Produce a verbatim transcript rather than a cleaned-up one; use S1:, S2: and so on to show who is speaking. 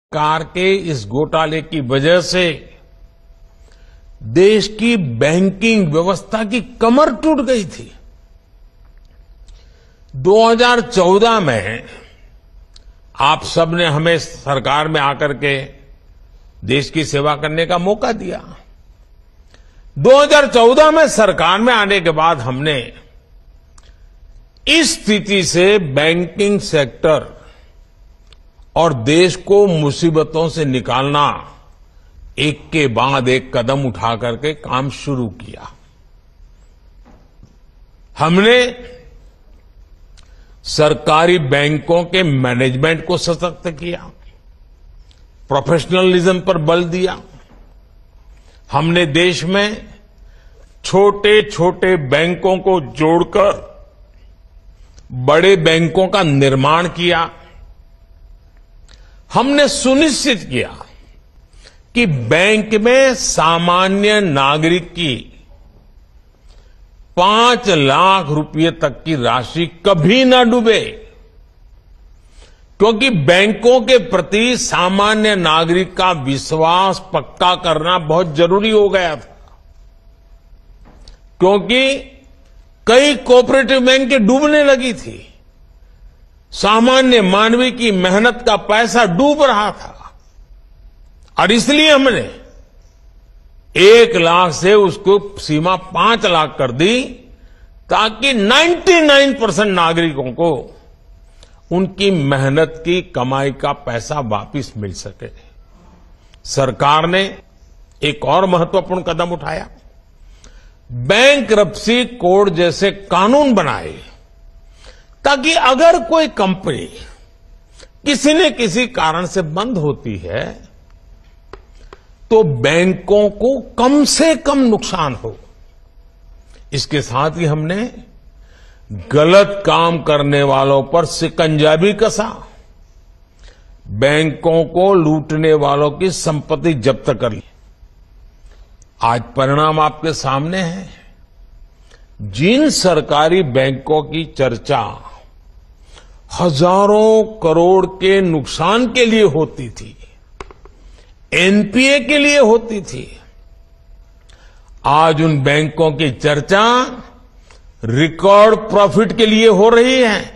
S1: Car के इस घोटाले की वजह से देश की बैंकिंग व्यवस्था की कमर टूट गई थी। दो हज़ार चौदह में आप सबने हमें सरकार में आकर के देश की सेवा करने का मौका दिया। दो हज़ार चौदह में सरकार में आने के बाद हमने इस स्थिति से बैंकिंग सेक्टर और देश को मुसीबतों से निकालना एक के बाद एक कदम उठा करके काम शुरू किया। हमने सरकारी बैंकों के मैनेजमेंट को सशक्त किया, प्रोफेशनलिज्म पर बल दिया। हमने देश में छोटे छोटे बैंकों को जोड़कर बड़े बैंकों का निर्माण किया। हमने सुनिश्चित किया कि बैंक में सामान्य नागरिक की पांच लाख रुपए तक की राशि कभी न डूबे, क्योंकि बैंकों के प्रति सामान्य नागरिक का विश्वास पक्का करना बहुत जरूरी हो गया था। क्योंकि कई कोऑपरेटिव बैंक डूबने लगी थी, सामान्य मानवी की मेहनत का पैसा डूब रहा था, और इसलिए हमने एक लाख से उसको सीमा पांच लाख कर दी, ताकि निन्यानवे परसेंट नागरिकों को उनकी मेहनत की कमाई का पैसा वापस मिल सके। सरकार ने एक और महत्वपूर्ण कदम उठाया, बैंक्रप्सी कोड जैसे कानून बनाए, ताकि अगर कोई कंपनी किसी न किसी कारण से बंद होती है तो बैंकों को कम से कम नुकसान हो। इसके साथ ही हमने गलत काम करने वालों पर शिकंजा भी कसा, बैंकों को लूटने वालों की संपत्ति जब्त कर ली। आज परिणाम आपके सामने है। जिन सरकारी बैंकों की चर्चा हजारों करोड़ के नुकसान के लिए होती थी, एनपीए के लिए होती थी, आज उन बैंकों की चर्चा रिकॉर्ड प्रॉफिट के लिए हो रही है।